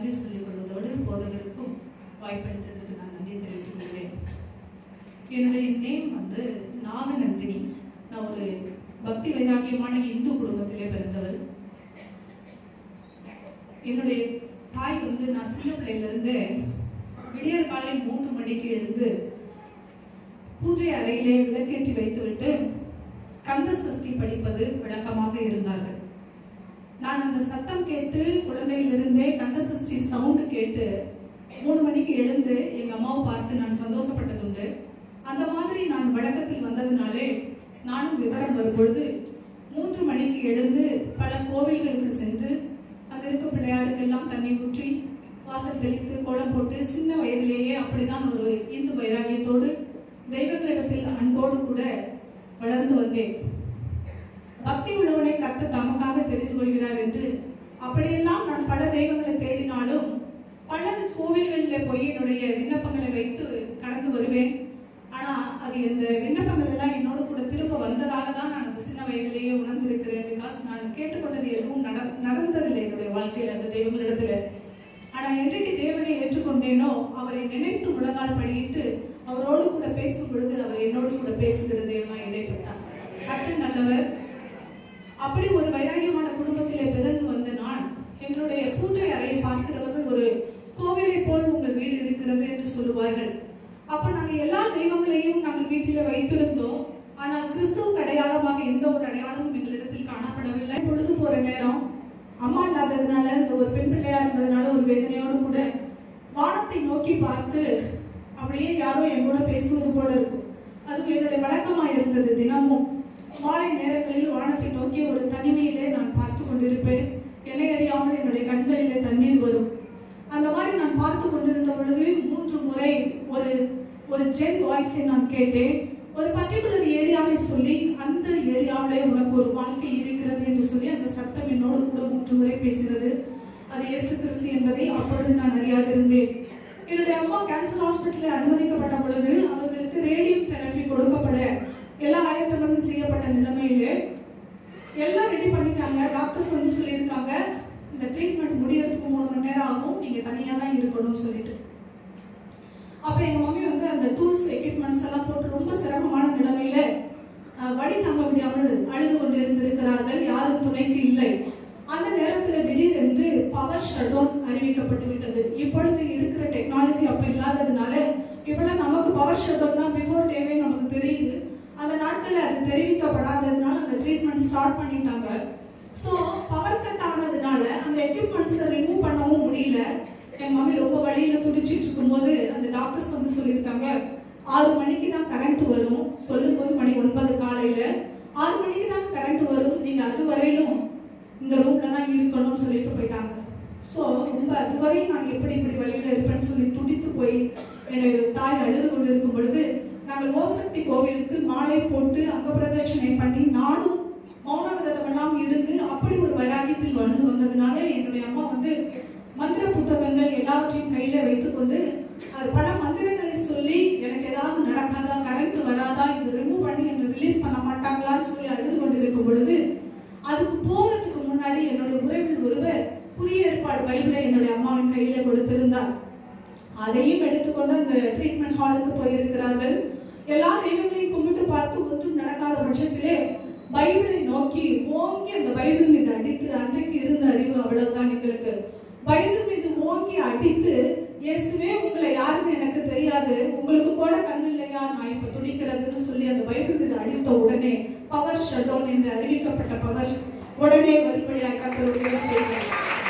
நன்றி சொல்லிக் கொள்வதோடு போதகருக்கும் வாய்ப்பளித்ததற்கு நான் நன்றி தெரிவித்துக் கொள்கிறேன். என்னுடைய நேம் நாகநந்தினி. நான் ஒரு பக்தி வைராக்கியமான இந்து குடும்பத்திலே பிறந்தவள். என்னுடைய தாய் நான் சின்ன பிள்ளையிலிருந்து விடியற் காலை 3 மணிக்கு எழுந்து பூஜை அறையிலே விளக்கேற்றி வைத்துவிட்டு கந்த சஷ்டி படிப்பது வழக்கமாக இருந்தார்கள். நான் அந்த சத்தம் கேட்டு குழந்தையிலிருந்தே கந்த சஷ்டி சவுண்டு கேட்டு 3 மணிக்கு எழுந்து எங்க அம்மாவை பார்த்து நான் சந்தோஷப்பட்டதுண்டு. அந்த மாதிரி நான் வழக்கத்தில் வந்ததுனாலே நானும் விவரம் வரும்பொழுது 3 மணிக்கு எழுந்து பல கோவில்களுக்கு சென்று அங்க இருக்க பிள்ளையாருக்கெல்லாம் தண்ணி ஊற்றி வாசல் தெளித்து கோலம் போட்டு சின்ன வயதிலேயே அப்படிதான் ஒரு இந்து வைராகியத்தோடு தெய்வங்களிடத்தில் அன்போடு கூட வளர்ந்து வந்தேன். பக்தி உள்ளவனை கர்த்தர் தமக்காக தெரிந்து கொள்கிறார் என்று அப்படியெல்லாம் நான் பல தெய்வங்களை தேடினாலும் பல கோவில்களில் போய் என்னுடைய விண்ணப்பங்களை வைத்து கடந்து வருவேன். ஆனா அது இந்த விண்ணப்பங்கள் எல்லாம் என்னோட கூட திரும்ப வந்ததாக தான் நான் அந்த சின்ன வயதிலேயே உணர்ந்திருக்கிறேன். பிகாஸ் நான் கேட்டுக்கொண்டது எதுவும் நடந்ததில்லை என்னுடைய வாழ்க்கையில அந்த தெய்வங்களிடத்துல. ஆனா என்றைக்கு தேவனை ஏற்றுக்கொண்டேனோ அவரை நினைத்து முழங்கால் படியிட்டு அவரோடு கூட பேசும் பொழுது அவர் என்னோடு கூட பேசுகிற தேவனா இடைப்பட்டார். கர்த்தர் நல்லவர். அப்படி ஒரு வைராகியமான குடும்பத்திலே பிறந்து வந்த நான் எங்களுடைய பூஜை அறையை பார்க்கிறவர்கள் ஒரு கோவிலை போல் உங்கள் வீடு இருக்கிறது என்று சொல்லுவார்கள். அப்ப நாங்க எல்லா தெய்வங்களையும் நாங்கள் வீட்டில வைத்திருந்தோம். ஆனால் கிறிஸ்துவுக்கு அடையாளமாக எந்த ஒரு அடையாளமும் எங்களிடத்தில் காணப்படவில்லை. பொழுது போற நேரம் அம்மா இல்லாததுனால இந்த ஒரு பெண் பிள்ளையா இருந்ததுனால ஒரு வேதனையோடு கூட வானத்தை நோக்கி பார்த்து அப்படியே யாரோ என் கூட பேசுவது போல இருக்கும். அது என்னுடைய வழக்கமா இருந்தது. தினமும் மாலை நேரங்களில் வானத்தை நோக்கி ஒரு தனிமையிலே நான் பார்த்து கொண்டிருப்பேன். என்னை அறியாமல் என்னுடைய கண்களிலே தண்ணீர் வரும். அந்த மாதிரி நான் பார்த்து கொண்டிருந்த பொழுது 3 முறை ஒரு ஜென் வாய்ஸை நான் கேட்டேன். ஒரு பர்டிகுலர் ஏரியாவை சொல்லி அந்த ஏரியாவிலே உனக்கு ஒரு வாழ்க்கை இருக்கிறது என்று சொல்லி அந்த சத்தம் என்னோடு கூட 3 முறை பேசினது. அது இயேசு கிறிஸ்து என்பதை அப்பொழுது நான் அறியாதிருந்தேன். என்னுடைய அம்மா கேன்சர் ஹாஸ்பிட்டலில் அனுமதிக்கப்பட்ட பொழுது அவர்களுக்கு ரேடியம் தெரபி கொடுக்கப்பட எல்லா ஆயத்தங்களும் செய்யப்பட்ட நிலைமையிலே எல்லாம் ரெடி பண்ணிட்டாங்க. டாக்டர்ஸ் சொல்லியிருக்காங்க இந்த ட்ரீட்மெண்ட் முடியறதுக்கு 3 மணி நேரம் ஆகும், நீங்க தனியா தான் இருக்கணும்னு சொல்லிட்டு. அப்ப எங்க மம்மி அந்த டூல்ஸ் எக்யூப்மெண்ட்ஸ் எல்லாம் போட்டு ரொம்ப சிரமமான நிலைமையில வழி தாங்க முடியாமல் அழுது கொண்டு இருந்திருக்கிறார்கள். யாரும் துணைக்கு இல்லை. அந்த நேரத்தில் திடீரென்று பவர் ஷட் டவுன் அறிவிக்கப்பட்டு விட்டது. இப்பொழுது இருக்கிற டெக்னாலஜி அப்ப இல்லாததுனால இப்பெல்லாம் நமக்கு பவர் ஷட் டவுன்னா பிஃபோர் டேவே நமக்கு தெரியுது. அந்த நாட்களில் அது தெரிவிக்கப்படாததுனால அந்த ட்ரீட்மெண்ட் ஸ்டார்ட் பண்ணிட்டாங்க. ஸோ பவர் கட் ஆனதுனால அந்த எக்யூப்மெண்ட்ஸை ரிமூவ் பண்ணவும் முடியல. என் மம்மி ரொம்ப வழியில துடிச்சிட்டு இருக்கும்போது அந்த டாக்டர்ஸ் சொல்லியிருக்காங்க 6 மணிக்கு தான் கரண்ட் வரும். சொல்லும் போது மணி 9 காலையில 6 மணிக்கு தான் கரண்ட் வரும், நீங்க அது வரையிலும் இந்த ரூம்ல தான் இருக்கணும்னு சொல்லிட்டு போயிட்டாங்க. ஸோ ரொம்ப அதுவரை நான் எப்படி இப்படி வழியில இருப்பேன்னு சொல்லி துடித்து போய் என்னுடைய தாய் அழுது கொண்டு இருக்கும் பொழுது நாங்கள் ஓம்சக்தி கோவிலுக்கு மாலை போட்டு அங்க பிரதட்சணை பண்ணி நானும் மௌன விரதம் எல்லாம் இருந்து அப்படி ஒரு வைராகியத்தில் வளர்ந்து வந்ததுனால என்னுடைய அம்மா மந்திர புத்தகங்கள் எல்லாவற்றையும் கையில வைத்துக் கொண்டு அது பல மந்திரங்களை சொல்லி எனக்கு ஏதாவது நடக்காதா, கரண்ட் வராதா, இது ரிமூவ் பண்ணி என்ன ரிலீஸ் பண்ண மாட்டாங்களான்னு சொல்லி அழுது கொண்டு இருக்கும் பொழுது அதுக்கு போறதுக்கு முன்னாடி என்னுடைய உறவில் ஒருவர் புதிய ஏற்பாடு பைபிளை என்னுடைய அம்மாவின் கையில கொடுத்திருந்தார். அதையும் எடுத்துக்கொண்டு அந்த ட்ரீட்மெண்ட் ஹாலுக்கு போயிருக்கிறார்கள். எல்லா தெய்வங்களையும் கும்பிட்டு பார்த்து ஒன்றும் நடக்காத பட்சத்திலே பைபிளை நோக்கி ஓங்கி அந்த பைபிள் மீது அடித்து, அன்றைக்கு இருந்த அறிவு அவ்வளவுதான் எங்களுக்கு, பைபிள் மீது ஓங்கி அடித்து இயேசுவே உங்களை யாருன்னு எனக்கு தெரியாது, உங்களுக்கு கூட கண்ணு இல்லையா, நான் இப்ப துடிக்கிறதுன்னு சொல்லி அந்த பைபிள் மீது அடித்த உடனே பவர் ஷட் டவுன் என்று அறிவிக்கப்பட்ட பவர் உடனே வரும்படியாக கர்த்தர் உதவி செய்தார்.